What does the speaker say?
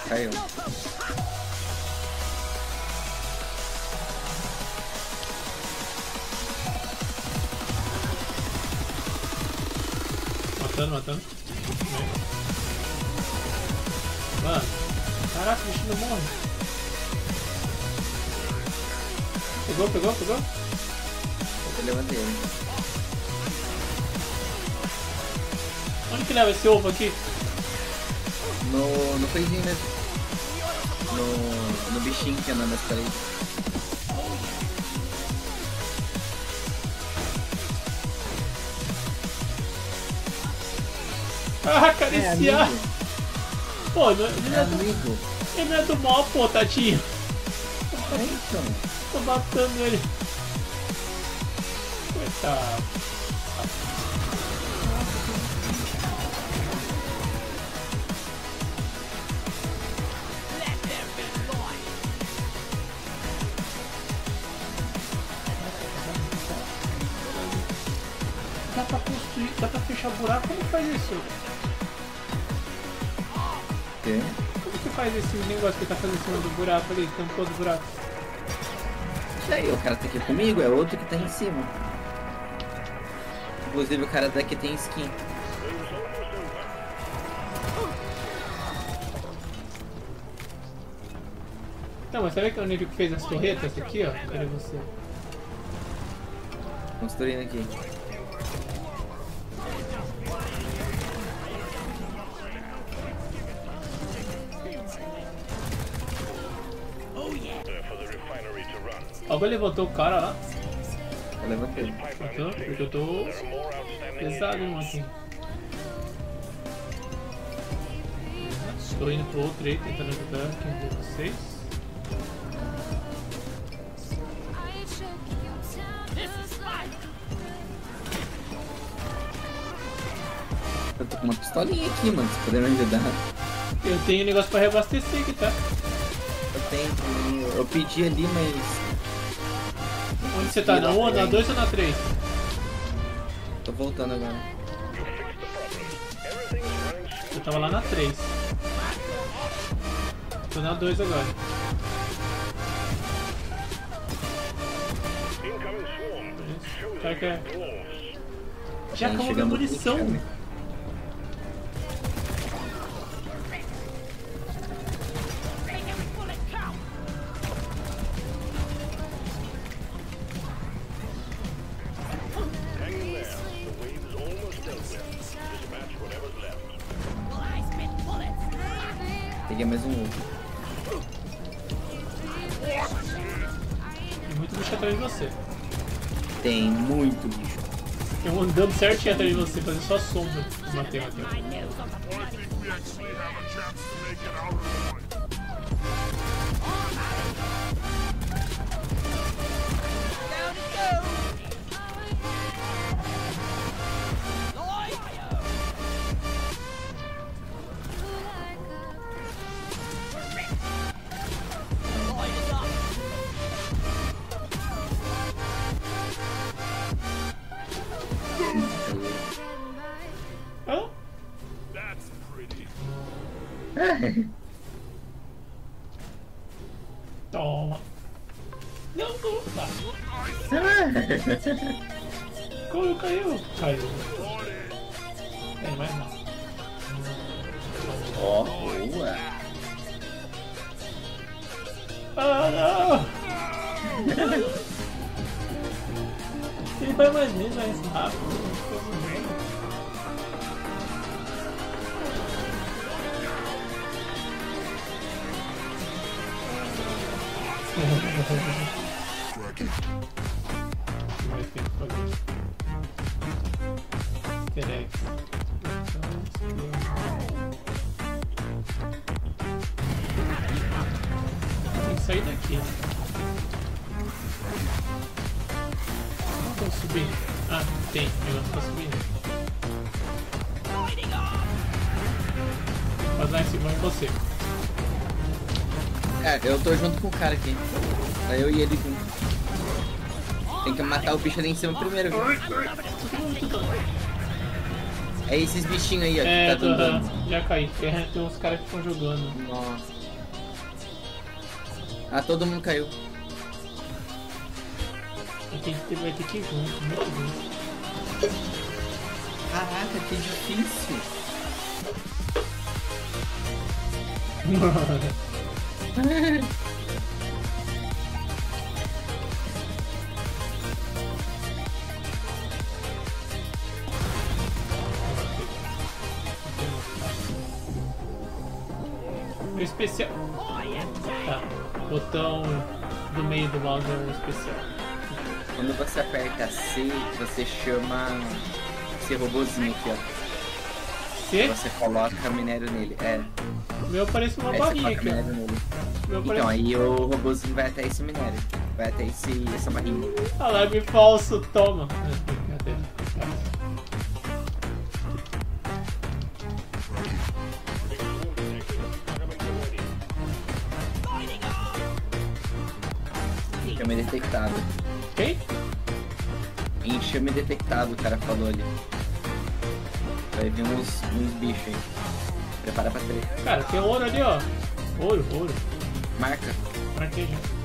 Caiu. Matando. Mano, caraca, o bicho não morre. Pegou? Eu levantei ele. Onde que leva esse ovo aqui? No coisinho mesmo. No bichinho que anda nas paredes. Ah, acariciar! Pô, ele não é do mal, pô, tadinho. Então. Tô matando ele. Coitado. Dá pra construir, dá pra fechar buraco? Como faz isso? Quê? Como que faz esse negócio que tá fazendo em cima do buraco ali, tampou do buraco? Isso aí, o cara tá aqui comigo, é outro que tá em cima. Inclusive o cara daqui tem skin. Não, mas sabe que é o nível que fez as torretas aqui, ó? Cadê você? Construindo aqui. Alguém levantou o cara lá? Eu levantei. Levantou? Porque eu tô pesado, irmão, aqui. Estou indo pro outro aí, tentando ajudar quem de vocês. Eu tô com uma pistolinha aqui, mano, se puder me ajudar. Eu tenho negócio pra reabastecer aqui, tá? Eu tenho. Eu pedi ali, mas. Onde você tá? Na 1, na 2 ou na 3? Tô voltando agora. Eu tava lá na 3. Tô na 2 agora. O cara quer. Já acabou minha munição! Peguei mais um ovo. Tem muito bicho atrás de você. Tem muito bicho. Tem um andando certinho atrás de você, fazendo só sombra. Matei. Hã? Toma. Não, tá. Como caiu? Caiu. Tem mais não. Ó, boa. Ah, não! Ele vai mais mesmo, vai mais rápido. Tem que sair daqui. Como eu subir? Ah, tem negócio pra subir. Mas lá em cima é você. É, eu tô junto com o cara aqui. Tá eu e ele junto. Tem que matar o bicho ali em cima primeiro, viu? É esses bichinhos aí, ó, que tá dando dano. Já caí. Tem uns caras que estão jogando. Nossa. Ah, todo mundo caiu. Vai ter que ir junto, muito junto. Caraca, que difícil. O especial. Tá. Botão do meio do mouse é o especial. Quando você aperta C, você chama esse robozinho aqui, ó. C? Você coloca minério nele. É. O meu parece uma Aí barrinha você aqui. coloca minério nele. Meu Então, parece... aí o robozinho vai até esse minério. Vai até essa barrinha. Alarme falso, toma. Brincadeira. Enxame detectado. Quem? Enxame detectado, o cara falou ali. Vai vir uns bichos aí. Prepara pra treta. Cara, tem ouro ali, ó. Ouro. Marca. Pra que, gente?